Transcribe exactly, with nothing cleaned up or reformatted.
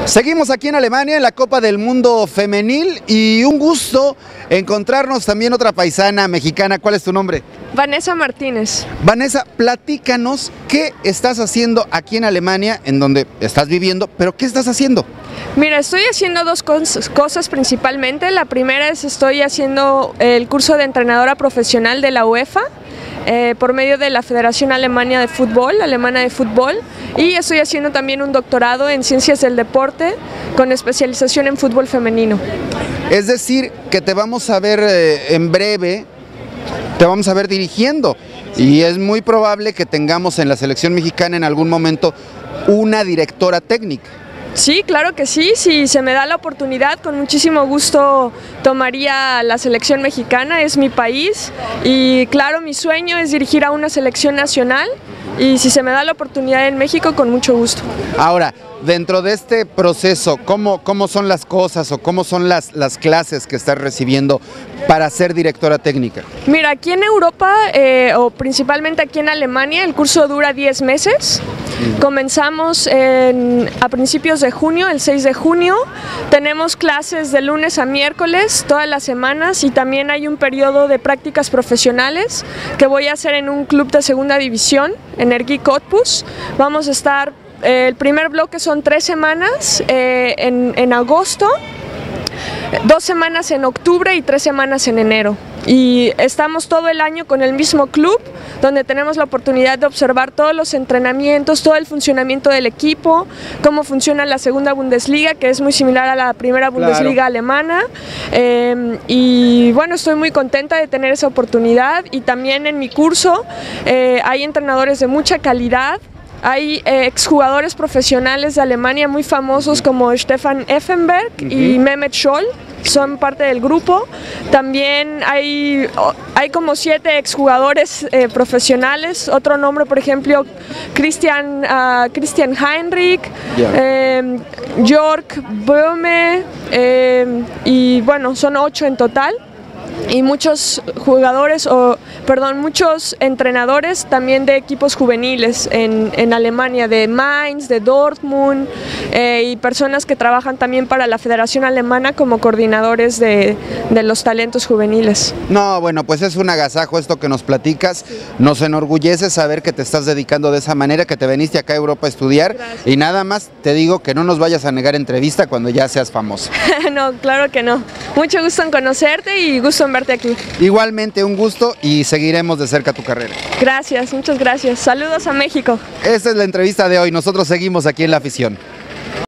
Seguimos aquí en Alemania en la Copa del Mundo Femenil y un gusto encontrarnos también otra paisana mexicana. ¿Cuál es tu nombre? Vanessa Martínez. Vanessa, platícanos qué estás haciendo aquí en Alemania, en donde estás viviendo, pero ¿qué estás haciendo? Mira, estoy haciendo dos cosas, cosas principalmente. La primera es estoy haciendo el curso de entrenadora profesional de la UEFA. Eh, por medio de la Federación Alemania de Fútbol, Alemana de Fútbol, y estoy haciendo también un doctorado en Ciencias del Deporte con especialización en fútbol femenino. Es decir, que te vamos a ver eh, en breve, te vamos a ver dirigiendo, y es muy probable que tengamos en la selección mexicana en algún momento una directora técnica. Sí, claro que sí, si se me da la oportunidad, con muchísimo gusto tomaría la selección mexicana, es mi país y claro, mi sueño es dirigir a una selección nacional y si se me da la oportunidad en México, con mucho gusto. Ahora, dentro de este proceso, ¿cómo, cómo son las cosas o cómo son las, las clases que estás recibiendo para ser directora técnica? Mira, aquí en Europa eh, o principalmente aquí en Alemania, el curso dura diez meses. Comenzamos en, a principios de junio, el seis de junio, tenemos clases de lunes a miércoles todas las semanas y también hay un periodo de prácticas profesionales que voy a hacer en un club de segunda división, Energie Cottbus. Vamos a estar, eh, el primer bloque son tres semanas eh, en, en agosto, dos semanas en octubre y tres semanas en enero. Y estamos todo el año con el mismo club, donde tenemos la oportunidad de observar todos los entrenamientos, todo el funcionamiento del equipo, cómo funciona la segunda Bundesliga, que es muy similar a la primera Bundesliga claro. alemana. Eh, y bueno, estoy muy contenta de tener esa oportunidad y también en mi curso eh, hay entrenadores de mucha calidad. Hay eh, exjugadores profesionales de Alemania muy famosos como Stefan Effenberg uh-huh. y Mehmet Scholl, son parte del grupo. También hay, hay como siete exjugadores eh, profesionales, otro nombre por ejemplo Christian, uh, Christian Heinrich, yeah. eh, Jörg Böhme eh, y bueno, son ocho en total. Y muchos jugadores, o perdón, muchos entrenadores también de equipos juveniles en, en Alemania, de Mainz, de Dortmund, eh, y personas que trabajan también para la Federación Alemana como coordinadores de, de los talentos juveniles. No, bueno, pues es un agasajo esto que nos platicas, nos enorgullece saber que te estás dedicando de esa manera, que te viniste acá a Europa a estudiar. Gracias. Y nada más te digo que no nos vayas a negar entrevista cuando ya seas famosa. No, claro que no. Mucho gusto en conocerte y gusto en verte aquí. Igualmente un gusto y seguiremos de cerca tu carrera. Gracias, muchas gracias. Saludos a México. Esta es la entrevista de hoy, nosotros seguimos aquí en La Afición.